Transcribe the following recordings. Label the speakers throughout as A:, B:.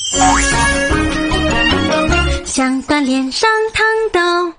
A: 想锻炼上烫斗。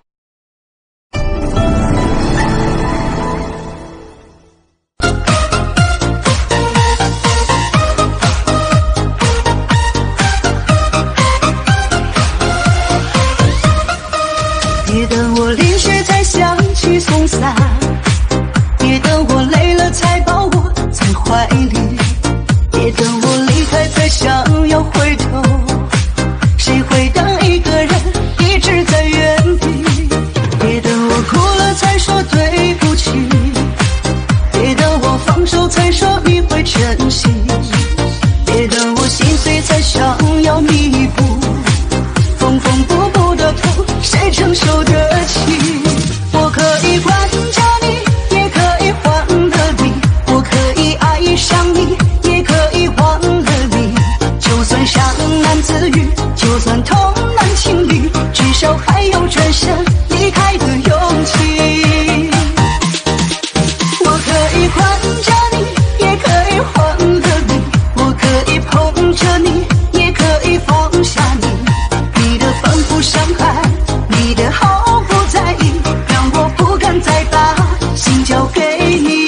B: 别等我淋湿才想起送伞，别等我累了才抱我在怀里，别等我离开才想要回头，谁会等一个人一直在原地？别等我哭了才说对不起，别等我放手才说你会珍惜，别等我心碎才想要弥补，缝缝补补的痛谁承受得起？我可以管教你，也可以换了你，我可以爱上你，也可以忘了你，就算伤难自愈，就算痛难清理，至少还有转身离开的勇气。我可以管教你，也可以换了你，我可以捧着你，也可以放下你，你的反复伤害，你的毫不在意，让我不敢再把心交给你。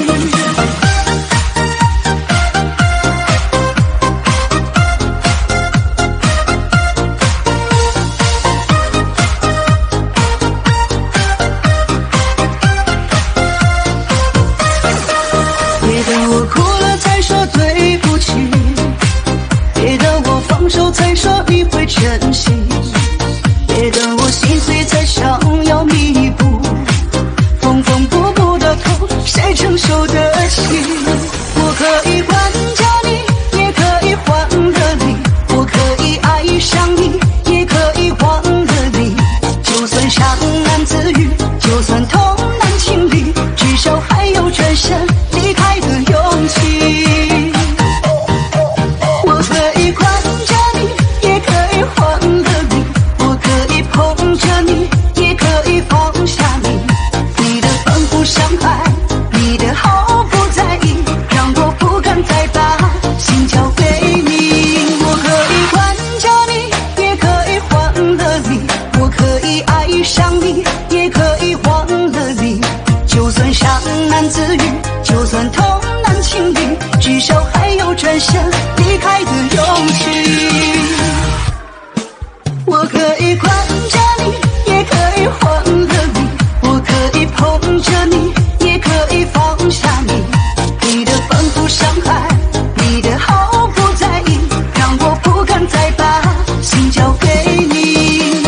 B: 别等我哭了才说对不起，别等我放手才说你会珍惜，别等我心碎才想要弥补，缝缝补补的痛谁承受得起？我可以管教你，也可以换了你，我可以爱上你，也可以忘了你，就算伤难自愈，就算痛难清理，至少还有转身离开的勇气。我可以管教你，也可以换了你，我可以捧着你，也可以放下你，你的反复伤害，你的毫不在意，让我不敢再把心交给你。我可以管教你，也可以换了你，我可以爱上你，也可以忘了你，就算伤难自愈，就算痛难清理，至少还有转身离开的勇气。我可以管教你，也可以换了你，我可以捧着你，也可以放下你，你的反复伤害，你的毫不在意，让我不敢再把心交给你。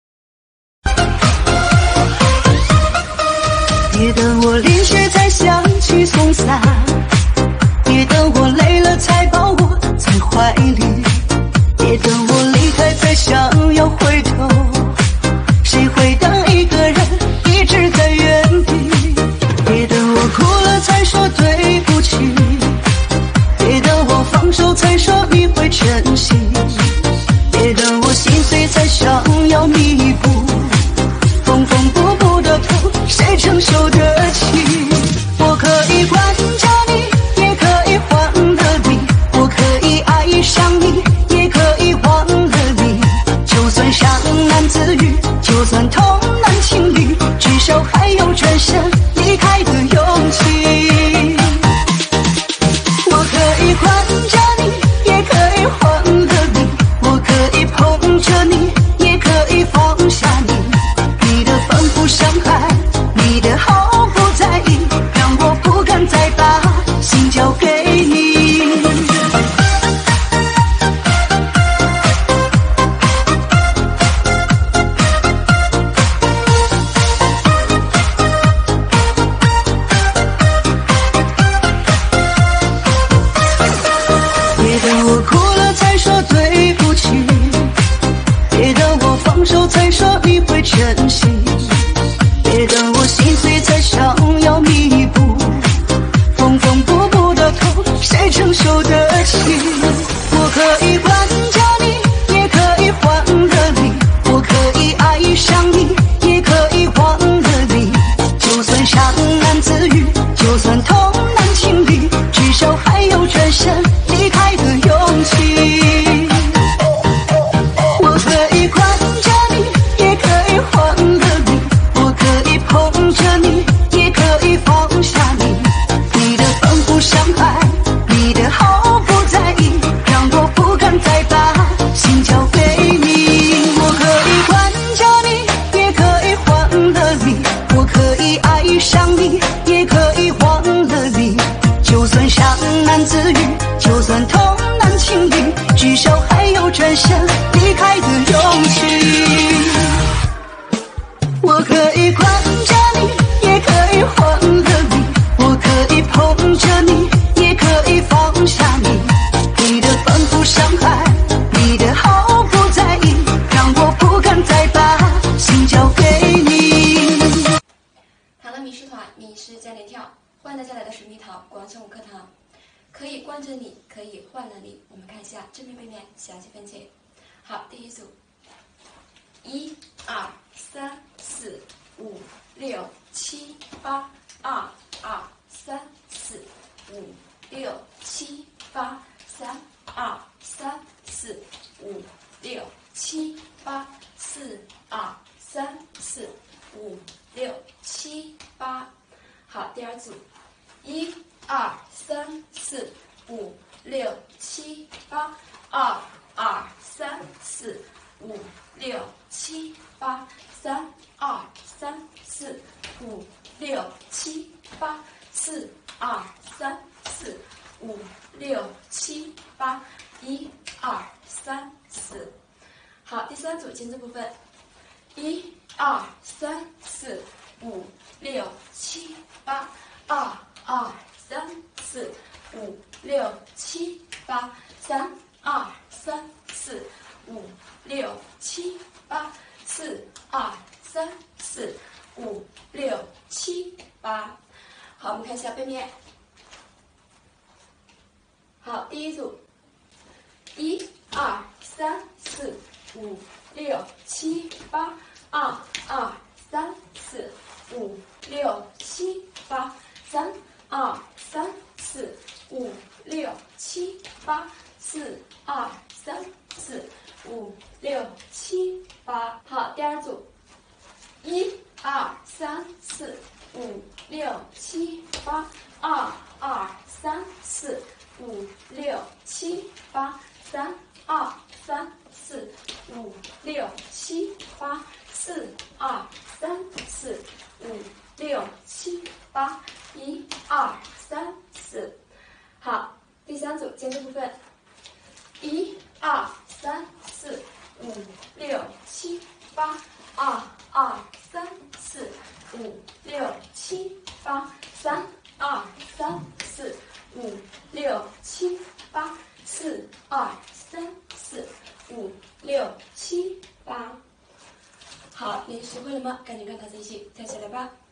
B: 别等我淋湿才想起送伞，别等我累了才抱我在怀里，别等我离开才想要回头，谁会等一个人一直在原地？别等我哭了才说对不起，别等我放手才说你会珍惜，别等我心碎才想要弥补，缝缝补补的痛谁承受得起？我可以管教你，也可以换了你，我可以爱上你，也可以忘了你，就算伤难自愈，就算痛难。转身离开的勇气。
C: 正面背面详细分解。好，第一组，1、2、3、4、5、6、7、8，2、2、3、4、5、6、7、8，3、2、3、4、5、6、7、8，4、2、3、4、5、6、7、8。好，第二组，1、2、3、4、5、6、7、8，2、2、3、4、5、6、7、8，3、2、3、4、5、6、7、8，4、2、3、4、5、6、7、8，1、2、3、4。好，第三组间奏部分，1、2、3、4、5、6、7、8，2、2、3、4、5、6、7、8，3、2、3、4、5、6、7、8，4、2、3、4、5、6、7、8。好，我们看一下背面。好，第一组，1、2、3、4、5、6、7、8，2、2、3、4、5、6、7、8，3、2、3、4、5、6、7、8，4、2、3、4、5、6、7、8。好，第二组，1、2、3、4、5、6、7、8，2、2、3、4、5、6、7、8，3、2、3、4、5、6、7、8，4、2、3、4、5、6、7、8，1、2、3、4。好，第三组间奏部分，1、2、3、4、5、6、7、8，2、2、3、4、5、6、7、8，3、2、3、4、5、6、7、8，4、2、3、4、5、6、7、8。好，你学会了吗？赶紧跟孩子一起跳起来吧。